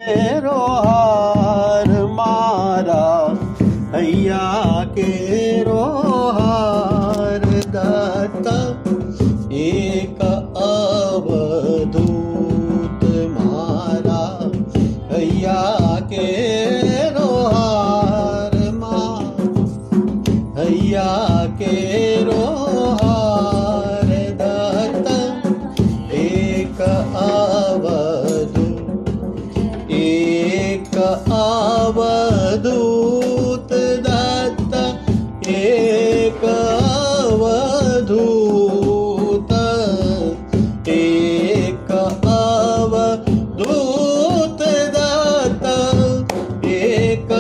रोहार मारा हैया के रोहार दत्ता एक अवधूत मारा हैया के रोहार हैया के रोहार दत्ता एक अवधूत दत्ता एक अवधूत दत्ता एक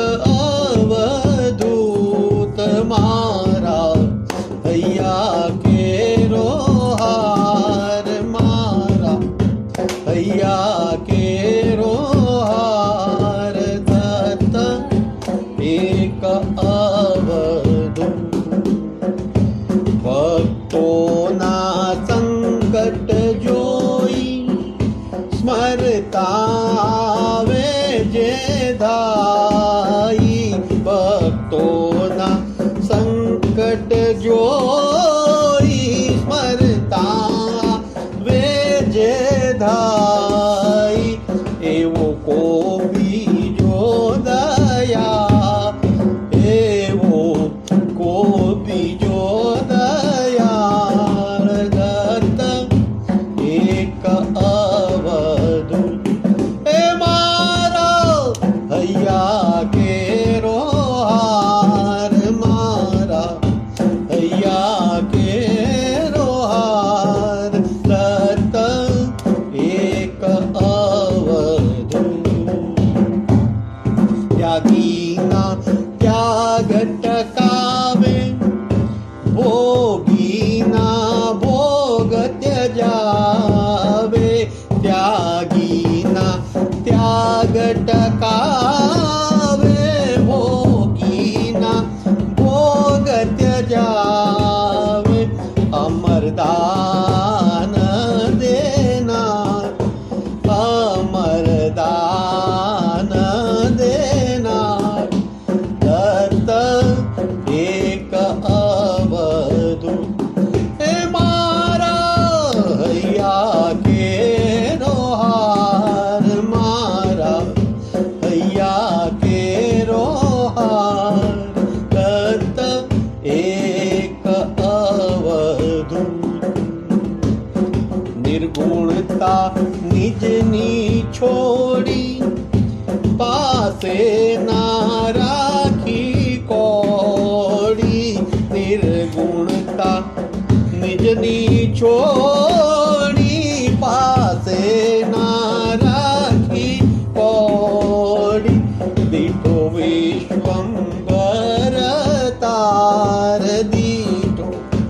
अवधूत मारा हैया के रोहार मारा हैया के रोहार दत्ता एक अवधूत भक्तों ना संकट जोई स्मरता वे जे धाई भक्तों ना संकट जोई स्मरता वे जे धाई एवो को भी जो दया एवो को भी जो दया दत्ता एक अवधूत मारा हैया के रोहार मारा हैया के रोहार दत्ता एक अवधूत त्यागी ना त्याग टकावे भोगी ना भोग त्यजावे त्यागी ना त्याग टकावे भोगी ना भोग त्यजावे अमरदान देना अमरदान देना दत्ता एक अवधूत मारा हैया के रोहार मारा हैया के रोहार दत्ता एक अवधूत निर्गुणता निज नी छोड़ी पासे ना राखी कौड़ी निर्गुणता निज नी छोड़ी पासे ना राखी कौड़ी दीठो विश्वंभर तार दीठो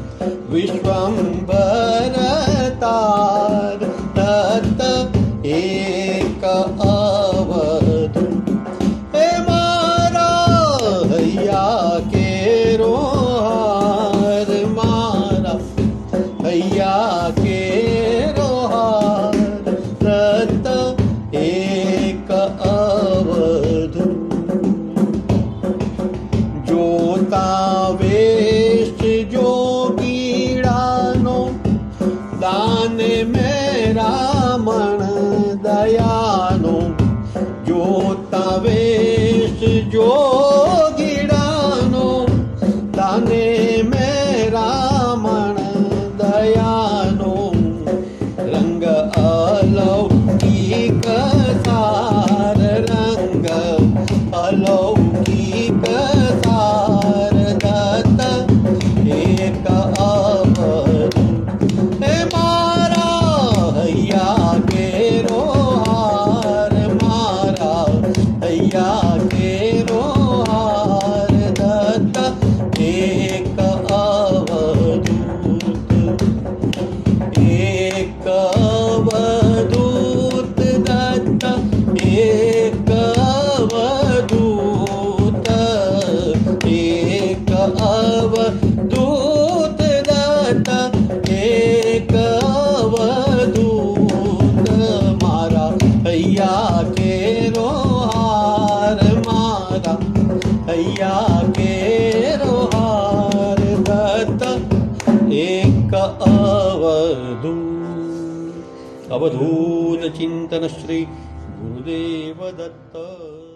विश्वंभर तार दत्ता एक अवधूत मारा हैया के रोहार मारा हैया के रोहार दत्ता एक अवधूत जोता वेश जोगीड़ानो दान मेरा मन दयानो जोता वेश जोगीड़ानो दाने मेरा मन दयानो रंग अलौकिक सार रंग अलौकिक सार दत्ता एक अवधूत मारा हैया के रोहार मारा हैया माया के रोहार दत्त एक अवधूत चिंतन श्री गुरुदेव दत्त।